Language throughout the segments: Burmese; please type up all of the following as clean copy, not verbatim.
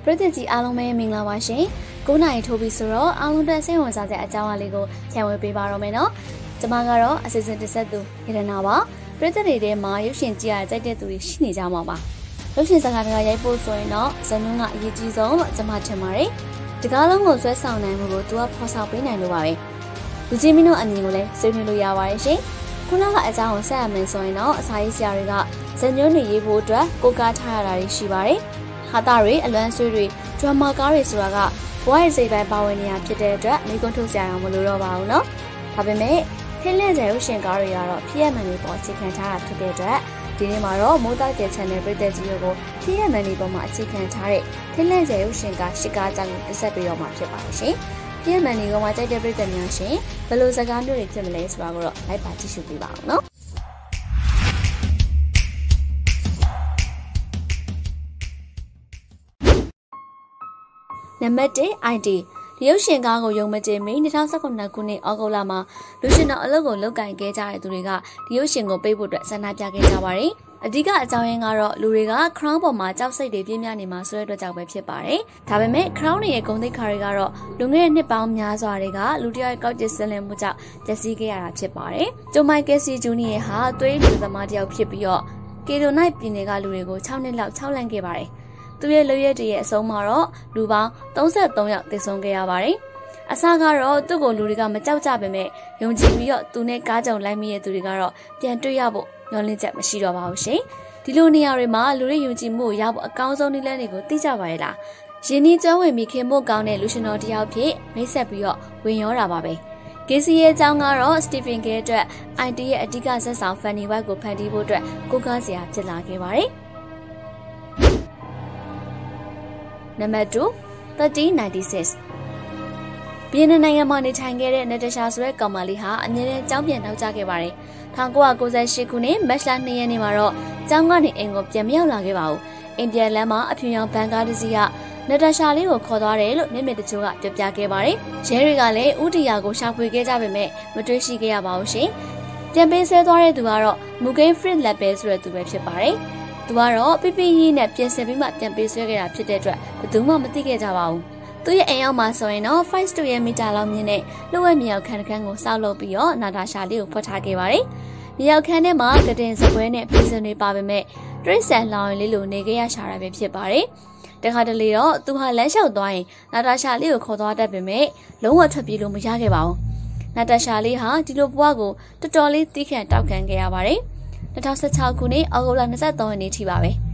ပရိသတ်ကြီးအားလုံးပဲမင်္ဂလာပါရှင်9နိုင်ထိုးပြီးဆိုတော့အားလုံးတက်စိတ်ဝင်စားတဲ့အကြောင်းအရာလေးကိုဖြန့်ဝေပေးပါတော့မယ်နော်ကျွန်မကတော့အစီအစဉ်တစ်ဆက်သူရတနာပါပရိသတ်တွေထဲမှာရုပ်ရှင်ကြည့်ရတဲ့ကြိုက်တဲ့သူတွေရှိနေကြမှာပါရုပ်ရှင်စကားတွေကရိုက်ဖို့ဆိုရင်တော့ဇာတ်ညွှန်းကအရေးကြီးဆုံးလို့ကျွန်မထင်ပါတယ်ဒီကားလုံးကိုဆွဲဆောင်နိုင်မှုကိုသူကဖော်ဆောင်ပေးနိုင်လို့ပါပဲလူကြီးမင်းတို့အမြင်ကိုလည်းဆွေးနွေးလို့ရပါတယ်ရှင်ခုနကအကြောင်းကိုဆက်ရမယ်ဆိုရင်တော့အစာရေးဆရာတွေကဇာတ်ညွှန်းတွေရေးဖို့အတွက်ကိုကားထားရတာတွေရှိပါတယ်ဟာတာတွေအလွမ်းဆွေးတွေဒရမာကားတွေဆိုတာကဘဝရဲ့စိတ်ပိုင်းပါဝင်နေရဖြစ်တဲ့အတွက်မိကွန်းထုတ်စရာတော့မလိုတော့ပါဘူးเนาะဒါပေမဲ့ခင်းလန့်စရာရုပ်ရှင်ကားတွေကတော့ဖြစ်ရမှန်တွေပေါ်အခြေခံထားတာဖြစ်တဲ့အတွက်ဒီနေ့မှာတော့မိုးသားကျယ် channel ပရိသတ်ကြီးတို့ကိုဖြစ်ရမှန်တွေပေါ်မှာအခြေခံထားတဲ့ခင်းလန့်စရာရုပ်ရှင်ကားရှစ်ကားကြောင့်တက်ဆက်ပြီးတော့မှာဖြစ်ပါတယ်ရှင်ဖြစ်ရမှန်တွေကမှကြိုက်တဲ့ပရိသတ်များရှင်ဘယ်လိုစကားမျိုးတွေဖြစ်မလဲဆိုတာကိုတော့လိုက်ပါကြည့်ရှုပေးပါအောင်เนาะနံပါတ်1 ID ဒီရုပ်ရှင်ကားကိုယုံမကြည်မီ2019ခုနှစ်ဩဂုတ်လမှာလူရှင်တော်အလုပ်ကိုလုပ်ကင်ခဲ့ကြတဲ့သူတွေကဒီရုပ်ရှင်ကိုပိတ်ဖို့အတွက်ဆန္ဒပြခဲ့ကြပါတယ်။အဓိကအကြောင်းရင်းကတော့လူတွေက crown ပေါ်မှာကြောက်စိတ်တွေပြင်းပြနေမှာဆိုတဲ့အတွက်ကြောင့်ပဲဖြစ်ပါတယ်။ဒါပေမဲ့ crown ရဲ့ဂုဏ်သိက္ခာတွေကတော့လူငယ်နှစ်ပေါင်းများစွာတွေကလူတယောက်ကောက်ကျစ်ဆင်းလင်းမှုကြောင့်ပျက်စီးခဲ့ရတာဖြစ်ပါတယ်။ဂျိုမိုက်ကယ်စီဂျူနီယာဟာသွေးလူသမားတစ်ယောက်ဖြစ်ပြီးတော့ကီလိုနိုင်ပြည်နယ်ကလူတွေကို6နှစ်လောက်6လန့်ခဲ့ပါတယ်။သူရဲ့လူရဲတရဲ့အဆုံးမှာတော့လူပေါင်း33ယောက်သေဆုံးခဲ့ရပါတယ်။အစကတော့သူ့ကိုလူတွေကမကြောက်ကြပေမဲ့ယုံကြည်ပြီးတော့သူနဲ့ကားကြောင်လိုက်မိတဲ့သူတွေကတော့ပြန်တွေ့ရဖို့ညှော်လင့်ချက်မရှိတော့ပါဘူးရှင်။ဒီလိုနေရာတွေမှာလူတွေယုံကြည်မှုရဖို့အကောင်းဆုံးနည်းလမ်းတွေကိုသိကြပါရဲ့လား။ရင်းနှီးကျွမ်းဝင်ပြီးခင်ဖို့ကောင်းတဲ့လူရှင်တော်တယောက်ဖြစ်မိတ်ဆက်ပြီးတော့ဝင်ရောတာပါပဲ။ကေစီရဲ့အကြောင်းကတော့စတီဖင်ကဲအတွက် IT ရဲ့အဓိကဇာတ်ဆောင်ဖန်နီဝိုက်ကိုဖန်တီးဖို့အတွက်ကိုကားစရာဖြစ်လာခဲ့ပါတယ်။နံပါတ်2 1396ဗီယက်နမ်နိုင်ငံမှာနေထိုင်ခဲ့တဲ့နတရှာဆိုတဲ့ကောင်မလေးဟာအမြဲတမ်းကျောင်းပြန်နောက်ကျခဲ့ပါတယ်1998ခုနှစ်မတ်လ2ရက်နေ့မှာတော့ကျောင်းကနေအိမ်ကိုပြန်မရောက်လာခဲ့ပါဘူးအိမ်ပြန်လမ်းမှာအဖြူရောင်ဘန်ကားတစ်စီးကနတရှာလေးကိုခေါ်သွားတယ်လို့မျက်မြင်တချို့ကပြောပြခဲ့ပါတယ်ရဲတွေကလည်းဥတီယာကိုရှာဖွေခဲ့ကြပေမဲ့မတွေ့ရှိခဲ့ရပါဘူးရှင်ပြန်ပေးဆွဲသွားတဲ့သူကတော့မူဂိန်းဖရစ်လက်ပဲဆိုတဲ့သူပဲဖြစ်ပါတယ်သူကတော့ပြပြရေးနဲ့ပြင်ဆင်ပြီးမှပြန်ပေးဆွဲခဲ့တာဖြစ်တဲ့အတွက်ဘယ်သူမှမသိခဲ့ကြပါဘူးသူရဲ့အိမ်ရောက်မှာဆိုရင်တော့5 ရဲ့မီတာလောက်မြင့်တဲ့လှဝက်မြောက်ခန်းတစ်ခန်းကိုစောက်လုပ်ပြီးတော့နာတာရှာလေးကိုဖွက်ထားခဲ့ပါတယ်။မြောက်ခန်းထဲမှာကတင်စပွဲနဲ့ပြည်စံတွေပါပေမဲ့တရိတ်ဆန်လောင်ရင်လေးလိုနေခဲ့ရရှာတာပဲဖြစ်ပါတယ်။တခါတလေတော့သူဟာလမ်းလျှောက်သွားရင်နာတာရှာလေးကိုခေါ်သွားတတ်ပေမဲ့လုံးဝထွက်ပြေးလို့မရခဲ့ပါဘူး။နာတာရှာလေးဟာဒီလိုဘဝကိုတော်တော်လေးတီးခန့်တောက်ခံခဲ့ရပါတယ်။2016ခုနှစ်ဩဂုတ်လ23ရက်နေ့ထိပါပဲ။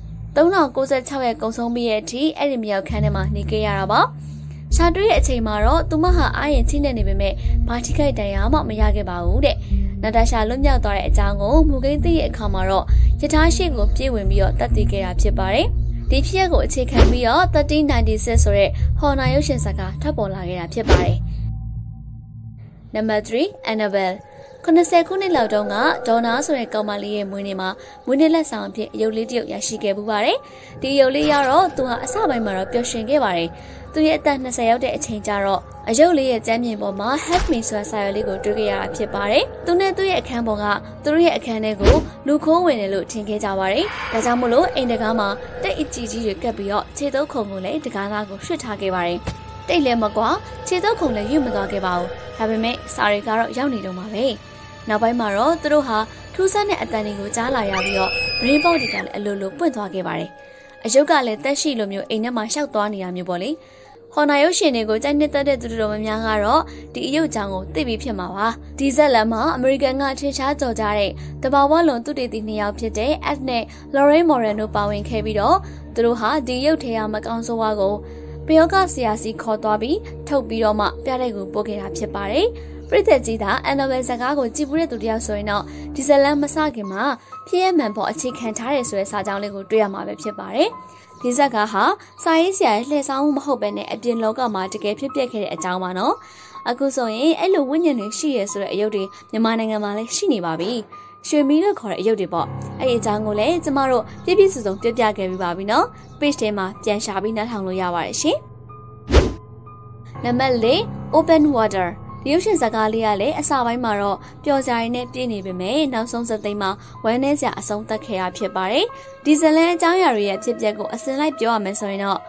3096ရဲ့ကုံဆုံးပြီးရဲ့အထိအဲ့ဒီမြောက်ခန်းထဲမှာနေခဲ့ရတာပါရှာတွေ့ရဲ့အချိန်မှာတော့သူမဟာအားရင်ချိနေနေပေမဲ့ဘာထိခိုက်တရားမှမရခဲ့ပါဘူးတဲ့နာတာရှာလွတ်မြောက်သွားတဲ့အကြောင်းကိုမူကိန်းသိရဲ့အခါမှာတော့ယထာရှိကိုပြေးဝင်ပြီးတော့တတ်သိခဲ့တာဖြစ်ပါတယ်ဒီဖြစ်ရပ်ကိုအခြေခံပြီးတော့1396ဆိုတဲ့ဟော်နာရုပ်ရှင်ဇာတ်ကားထပ်ပေါ်လာခဲ့တာဖြစ်ပါတယ်နံပါတ်3 Annabelle 90ခုနှစ်လောက်တုန်းကဒေါ်နာဆိုတဲ့ကောင်မလေးရဲ့မွေးနေ့မှာမွေးနေ့လက်ဆောင်အဖြစ်အယုတ်လေးတစ်ယုတ်ရရှိခဲ့ပူပါတယ်။ဒီအယုတ်လေးရတော့သူဟာအစပိုင်းမှာတော့ပျော်ရွှင်ခဲ့ပါတယ်။သူရဲ့အသက်20ရောက်တဲ့အချိန်ကျတော့အယုတ်လေးရဲ့ကျမ်းပြင်ပေါ်မှာ Help Me ဆိုတဲ့စာရွက်လေးကိုတွေ့ခဲ့ရတာဖြစ်ပါတယ်။သူနဲ့သူ့ရဲ့အခန်းပေါ်ကသူတို့ရဲ့အခန်းထဲကိုလူခိုးဝင်တယ်လို့ထင်ခဲ့ကြပါတယ်။ဒါကြောင့်မို့လို့အိမ်တကားမှာတက်အကြီးကြီးတွေကပ်ပြီးတော့ခြေသုံးခုံကိုလည်းတကားသားကိုရွှတ်ထားခဲ့ပါတယ်။တိတ်လည်းမကွာခြေသုံးခုံလည်းယူမသွားခဲ့ပါဘူး။ဒါပေမဲ့စာတွေကတော့ရောက်နေတော့မှာပဲ။နောက်ပိုင်းမှာတော့သူတို့ဟာထူးဆန်းတဲ့အတန်တွေကိုကြားလာရပြီးတော့ brain box တွေကလည်းအလိုလိုပွင့်သွားခဲ့ပါတယ်။အယုတ်ကလည်းတက်ရှိလိုမျိုးအိမ်ထဲမှာရှောက်သွားနေတာမျိုးပေါ့လေ။ဟော်နာရုပ်ရှင်တွေကိုကြိုက်နှစ်သက်တဲ့သူတို့များကတော့ဒီအယုတ်ချောင်းကိုသိပြီးဖြစ်မှာပါ။ဒီဇက်လန်မှာအမေရိကန်ကထင်ရှားကြော်ကြတဲ့တဘာဝလွန်သူတေသီ2ယောက်ဖြစ်တဲ့ Ed နဲ့ Lorraine Moran တို့ပါဝင်ခဲ့ပြီးတော့သူတို့ဟာဒီရုပ်ထဲကမကောင်းဆိုးဝါးကိုပယောဂဆရာစီခေါ်သွားပြီးထုတ်ပြီးတော့မှပြတဲ့ကိုပို့ခဲ့တာဖြစ်ပါတယ်။ပရိသတ်ကြီးသားAnnabelleဇာတ်ကားကိုကြည့်ဘူးတဲ့သူတယောက်ဆိုရင်တော့ဒီဇလန်မစခင်မှာဖြစ်ရမှန်ပေါ်အခြေခံထားတဲ့ဆိုတဲ့စာကြောင်းလေးကိုတွေ့ရမှာပဲဖြစ်ပါတယ်။ဒီဇာတ်ကားဟာစာရေးဆရာရဲ့လှည့်ဆောင်မှုမဟုတ်ဘဲနဲ့အပြင်လောကမှာတကယ်ဖြစ်ပျက်ခဲ့တဲ့အကြောင်းပါနော်။အခုဆိုရင်အဲ့လိုဝိညာဉ်တွေရှိရဆိုတဲ့အယုတ်တွေမြန်မာနိုင်ငံမှာလည်းရှိနေပါပြီ။ရွှေမီလို့ခေါ်တဲ့အယုတ်တွေပေါ့။အဲ့ဒီအကြောင်းကိုလည်းကျမတို့ပြည့်ပြည့်စုံစုံပြပြခဲ့ပြီးပါပြီနော်။ page ထဲမှာပြန်ရှာပြီးနားထောင်လို့ရပါတယ်ရှင်။နံပါတ်4 Open Waterဒီရုပ်ရှင်ဇာတ်ကားလေးကလည်းအစပိုင်းမှာတော့ပျော်စရာနဲ့ပြည့်နေပေမဲ့နောက်ဆုံးစသိမ်းမှာဝမ်းနည်းစရာအဆုံးသတ်ခဲ့ရဖြစ်ပါတယ်။ဒီဇလန်အကြောင်းအရာတွေရဲ့ဖြစ်ပျက်ကိုအစင်လိုက်ပြောရမယ်ဆိုရင်တော့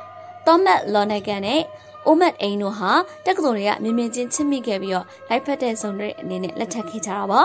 သောမတ်လော်နိုက်ကန်နဲ့အိုမတ်အိန်တို့ဟာတက္ကသိုလ်တွေကမြင်မြင်ချင်းချစ်မိခဲ့ပြီးတော့လိုက်ဖက်တဲ့ဆုံတွေအနေနဲ့လက်ထပ်ခဲ့ကြတာပါ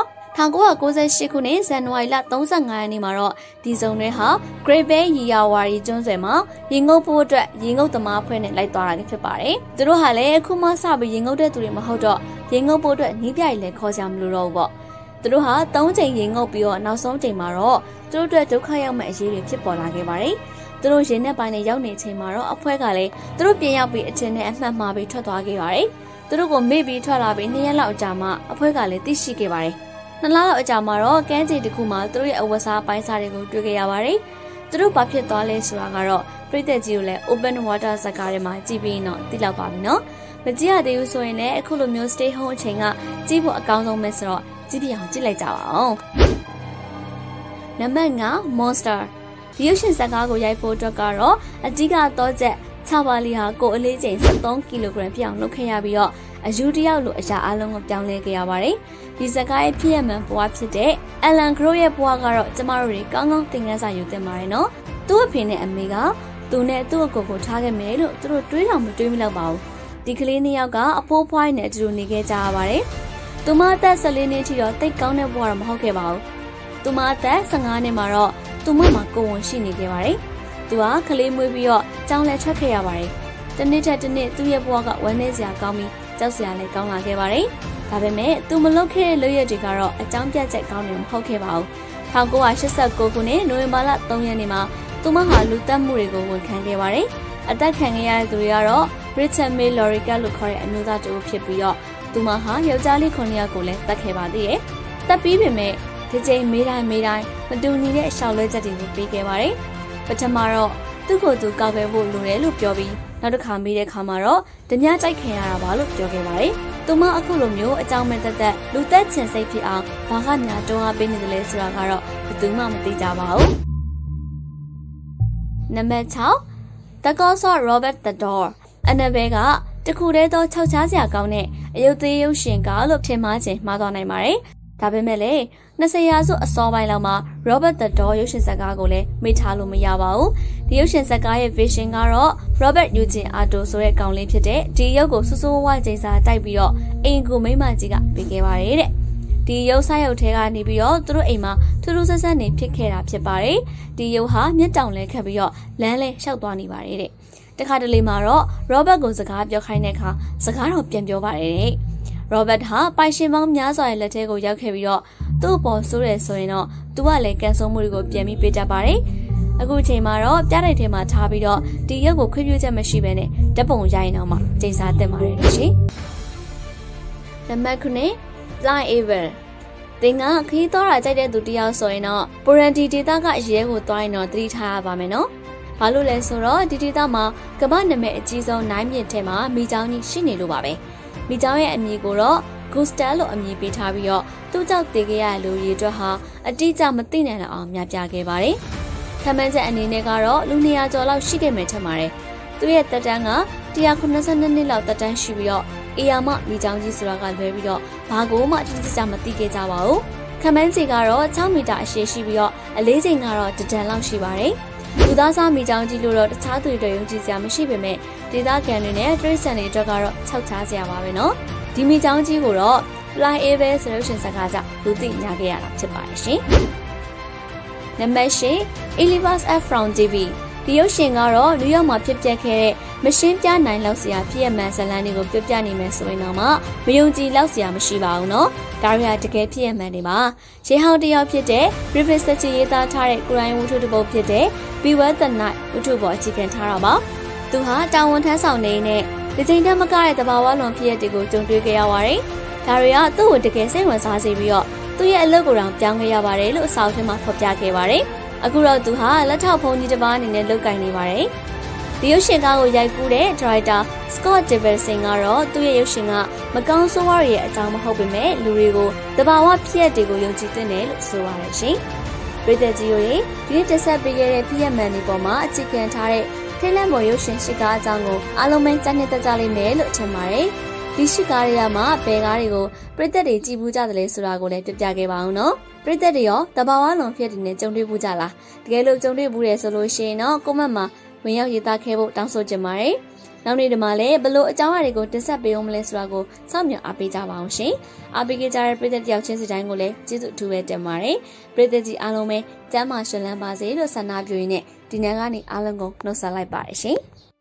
1998ခုနှစ်ဇန်နဝါရီလ35ရက်နေ့မှာတော့ဒီဆုံတွေဟာ Great Bay ရီယာဝါရီကျွန်းဆွယ်မှာရေငုပ်ဖို့အတွက်ရေငုပ်သမားဖွဲ့နဲ့လိုက်သွားတာဖြစ်ပါတယ်။သူတို့ဟာလည်းအခုမှစပြီးရေငုပ်တဲ့သူတွေမဟုတ်တော့ရေငုပ်ဖို့အတွက်နီးပြိုင်လည်းခေါ်ကြမလို့တော့ဘူးပေါ့။သူတို့ဟာ3ချိန်ရေငုပ်ပြီးတော့နောက်ဆုံးချိန်မှာတော့သူတို့အတွက်ဒုက္ခရောက်မဲ့အရေးတွေဖြစ်ပေါ်လာခဲ့ပါတယ်။သူတို့ရင်းနဲ့ပိုင်းနဲ့ရောက်နေချိန်မှာတော့အဖွဲ့ကလည်းသူတို့ပြင်ရောက်ပြီးအချင်းနဲ့အမှတ်မှားပြီးထွက်သွားခဲ့ပါတယ်။သူတို့ကိုမေ့ပြီးထွက်လာပြီး2ရက်လောက်ကြာမှအဖွဲ့ကလည်းသိရှိခဲ့ပါတယ်။2လလောက်အကြာမှာတော့ကမ်းခြေတစ်ခုမှာသူတို့ရဲ့အဝတ်စားပိုင်းစားတွေကိုတွေ့ခဲ့ရပါတယ်။သူတို့ဘာဖြစ်သွားလဲဆိုတာကတော့ပြည်သက်ကြီးကိုလည်း open water ဇာတ်ကားထဲမှာကြည့်ပြီးတော့သိလောက်ပါပြီနော်။မကြည့်ရသေးဘူးဆိုရင်လည်းအခုလိုမျိုး stay home အချိန်ကကြည့်ဖို့အကောင်းဆုံးပဲဆိုတော့ကြည့်ပြအောင်ကြည့်လိုက်ကြပါအောင်။နံပါတ်5 Monster ဒီရုပ်ရှင်ဇာတ်ကားကိုရိုက်ဖို့အတွက်ကတော့အဓိကတော့ချက်6ပါလီဟာကိုအလေးချိန်73ကီလိုဂရမ်ဖြစ်အောင်လုပ်ခဲ့ရပြီးတော့အယူတယောက်လိုအရာအလုံးကိုပြောင်းလဲခဲ့ရပါတယ်။ဒီဇာတ်ကားရဲ့ဖြစ်ရမှန်ဘဝဖြစ်တဲ့အလန်ဂရိုရဲ့ဘဝကတော့ကျမတို့တွေကောင်းကောင်းသင်ခန်းစာယူသင့်ပါတယ်နော်။သူ့အဖေနဲ့အမေကသူနဲ့သူ့အကိုကိုထားခဲ့မယ်လို့သူတို့တွေးတော်မတွေးမလောက်ပါဘူး။ဒီကလေးနှစ်ယောက်ကအဖိုးဖွားနဲ့အတူတူနေခဲ့ကြရပါတယ်။သူမအသက်14နှစ်ထိတော့တိတ်ကောင်းတဲ့ဘဝတော့မဟုတ်ခဲ့ပါဘူး။သူမအသက်15နှစ်မှာတော့သူမမှာကိုယ်ဝန်ရှိနေခဲ့ပါတယ်။သူကကလေးမွေးပြီးတော့ကျောင်းလဲထွက်ခဲ့ရပါတယ်။တစ်နှစ်ထက်တစ်နှစ်သူ့ရဲ့ဘဝကဝမ်းနည်းစရာကောင်းပြီးကြောက်စရာလည်းကောင်းလာခဲ့ပါတယ်။ဒါပေမဲ့သူမလုပ်ခဲ့တဲ့လုပ်ရတွေကတော့အကြောင်းပြချက်ကောင်းတယ်မဟုတ်ခဲ့ပါဘူး။1989ခုနှစ်နိုဝင်ဘာလ3ရက်နေ့မှာသူမဟာလူတက်မှုတွေကိုဝန်ခံခဲ့ပါတယ်။အသက်ခံခဲ့ရတဲ့သူတွေကတော့ Richard May Lorica လို့ခေါ်တဲ့အမျိုးသားတူဖြစ်ပြီးတော့သူမဟာယောက်ျားလေး9ယောက်ကိုလည်းတတ်ခဲ့ပါသေးတယ်။တတ်ပြီးပေမဲ့ဒီချိန်မေးတိုင်းမတူညီတဲ့အလျှောက်လွှဲချက်တွေကိုပေးခဲ့ပါတယ်။ပထမတော့သူ့ကိုယ်သူကောက်ခဲ့ဖို့လိုတယ်လို့ပြောပြီးနောက်တစ်ခါမေးတဲ့အခါမှာတော့ဓမြတိုက်ခင်ရတာပါလို့ပြောခဲ့ပါတယ်။သူမအခုလိုမျိုးအကြောင်းမဲ့သက်လူသက်ချင်စိတ်ဖြစ်အောင်ဘာကများတွန်းအားပေးနေတယ်လဲဆိုတာကတော့ဘယ်သူမှမသိကြပါဘူး။နံပါတ်6 The Ghost of Robert the Door အနဘဲကတခုတည်းသောခြောက်ခြားစရာကောင်းတဲ့အယုတ်သေးရုပ်ရှင်ကားလို့ထင်မှားခြင်းမှားသွားနိုင်ပါတယ်။ဒါပေမဲ့လည်း20ရာစုအစောပိုင်းလောက်မှာ Robert the Door ရုပ်ရှင်ဇာတ်ကားကိုလည်းမေ့ထားလို့မရပါဘူး။ဒီရုပ်ရှင်ဇာတ်ကားရဲ့ vision ကတော့ Robert Eugene Otto ဆိုတဲ့ကောင်လေးဖြစ်တဲ့ဒီရုပ်ကိုစူးစူးဝါးကျိန်စာတိုက်ပြီးတော့အိမ်ကိုမိမကြီးကပေးခဲ့ပါတယ်တဲ့။ဒီရုပ်ဆိုင်ရုပ်ထဲကနေပြီးတော့သူတို့အိမ်မှာထူးထူးဆန်းဆန်းနေဖြစ်ခဲ့တာဖြစ်ပါတယ်။ဒီရုပ်ဟာမျက်တောင်လဲခတ်ပြီးတော့လမ်းလဲလျှောက်သွားနေပါတယ်တဲ့။တခါတလေမှာတော့ Robert ကိုစကားပြောခိုင်းတဲ့အခါစကားတော့ပြန်ပြောပါတယ်တဲ့။ Robert ဟာပိုင်ရှင်ပေါင်းများစွာရဲ့လက်ထဲကိုရောက်ခဲ့ပြီးတော့သူ့အပေါ်ဆိုးတယ်ဆိုရင်တော့သူကလည်းကန်ဆိုးမှုတွေကိုပြန်ပြီးပေးတတ်ပါတယ်။အခုချိန်မှာတော့ပြတိုက်ထဲမှာထားပြီးတော့ဒီရုပ်ကိုခွင့်ပြုချက်မရှိဘဲနဲ့ဓာတ်ပုံရိုက်နေအောင်မှကျိန်စာတက်ပါတယ်လို့ရှင်။နံပါတ်9 Fly Ever သင်ကခရီးသွားတာကြိုက်တဲ့သူတယောက်ဆိုရင်တော့ပိုရန်ဒီဒေတာကအရဲကိုသွားရင်တော့သတိထားရပါမယ်နော်။ဘာလို့လဲဆိုတော့ဒီဒေတာမှာကမ္ဘာနာမည်အကြီးဆုံးနိုင်မြင့်ထဲမှာမိချောင်းကြီးရှိနေလို့ပါပဲ။မိချောင်းရဲ့အမည်ကိုတော့Gustel လို့အမည်ပေးထားပြီးတော့သူ့ကြောင့်တည်ခဲ့ရတဲ့လူတွေအတွက်ဟာအတိအကျမသိနိုင်အောင်များပြားခဲ့ပါတယ်။ခမန်းချက်အနေနဲ့ကတော့လူ200ကျော်လောက်ရှိခဲ့မယ်ထင်ပါတယ်။သူ့ရဲ့တက်တန်းက192နှစ်လောက်တက်တန်းရှိပြီးတော့အေယာမမိချောင်းကြီးဆိုတာကလွဲပြီးတော့ဘာကိုမှတိတိကျကျမသိခဲ့ကြပါဘူး။ခမန်းကြီးကတော့6မီတာအရှည်ရှိပြီးတော့အလေးချိန်ကတော့တတန်လောက်ရှိပါတယ်။လူသားစားမိချောင်းကြီးလို့တော့တခြားသူတွေယုံကြည်စရာမရှိပေမဲ့ဒေသခံတွေနဲ့တရိတ်ဆန်တွေအတွက်ကတော့ခြောက်ခြားစရာပါပဲနော်။ဒီမိချောင်းကြီးကိုတော့ Fly Ever ဆိုတဲ့ရှင်စကားကြောင့်လူသိများခဲ့ရတာဖြစ်ပါတယ်ရှင်။နံပါတ်10 Elivas F from TV ဒီရုပ်ရှင်ကတော့နယူးယောက်မှာဖြစ်ပျက်ခဲ့တဲ့မရှင်းပြနိုင်လောက်စရာဖြစ်ရမှန်ဇာတ်လမ်းတွေကိုပြပြနေမယ်ဆိုရင်တော့မယုံကြည်လောက်စရာမရှိပါဘူးနော်။ဒါတွေကတကယ်ဖြစ်ရမှန်တွေပါ။ရေဟောင်းတယောက်ဖြစ်တဲ့ Griffith စချီရေးသားထားတဲ့ကိုရိုင်းဝတ္ထုတစ်ပုဒ်ဖြစ်တဲ့ Beware the Night ဝတ္ထုပေါ်အခြေခံထားတာပါ။သူဟာတာဝန်ထမ်းဆောင်နေတဲ့ဒီချိန်တည်းမကတဲ့တဘာဝလွန်ဖြစ်ရတဲ့ကိုကြုံတွေ့ခဲ့ရပါတယ်။ဒါတွေကသူ့ကိုတကယ်စိတ်ဝင်စားစေပြီးတော့သူ့ရဲ့အလုပ်ကိုတောင်ပြောင်းခဲ့ရပါတယ်လို့အစာအုပ်ထဲမှာဖော်ပြခဲ့ပါတယ်။အခုတော့သူဟာလက်ထောက်ဖုန်းကြီးတစ်ပါးအနေနဲ့လုပ်ကိုင်နေပါတယ်။ဒီရုပ်ရှင်ကားကိုရိုက်ကူးတဲ့ဒါရိုက်တာ Scott Davidson ကတော့သူ့ရဲ့ရုပ်ရှင်ကမကောင်းဆိုးဝါးရဲ့အကြောင်းမဟုတ်ပေမဲ့လူတွေကိုတဘာဝဖြစ်ရတွေကိုယုံကြည်သင့်တယ်လို့ဆိုပါတယ်ရှင်။ပြည်သက်ကြီးတို့ဒီနေ့တက်ဆက်ပေးခဲ့တဲ့ဖြစ်ရမှန်ဒီပေါ်မှာအခြေခံထားတဲ့ထိတ်လန့်ပေါ်ရုပ်ရှင်ရှိကားအကြောင်းကိုအားလုံးပဲကြားနေတတ်ကြလိမ့်မယ်လို့ထင်ပါတယ်။ဒီရှိကားတွေကမှဘယ်ကားတွေကိုပြည်သက်တွေကြည်ဘူးကြတယ်လဲဆိုတာကိုလည်းပြပြခဲ့ပါအောင်နော်။ပြည်သက်တွေရောတဘာဝလွန်ဖြစ်တဲ့နဲ့ကြုံတွေ့ဘူးကြလား။တကယ်လို့ကြုံတွေ့ဘူးတယ်ဆိုလို့ရှိရင်တော့ကွန်မန့်မှာဝင်ရောက်ရေးသားခဲ့ဖို့တောင်းဆိုကြပါတယ်။နောက်နေ့ဒီမှာလည်းဘလို့အကြောင်းအရာတွေကိုတင်ဆက်ပေးအောင်မလဲဆိုတာကိုစောင့်မျှော်အားပေးကြပါအောင်ရှင်။အားပေးကြတဲ့ပရိသတ်တယောက်ချင်းစီတိုင်းကိုလည်းကျေးဇူးအထူးပဲတင်ပါတယ်။ပရိသတ်ကြီးအားလုံးပဲကျမ်းမာရှင်လန်းပါစေလို့ဆန္ဒပြုရင်းနဲ့ဒီနေ့ကနေအားလုံးကိုနှုတ်ဆက်လိုက်ပါတယ်ရှင်။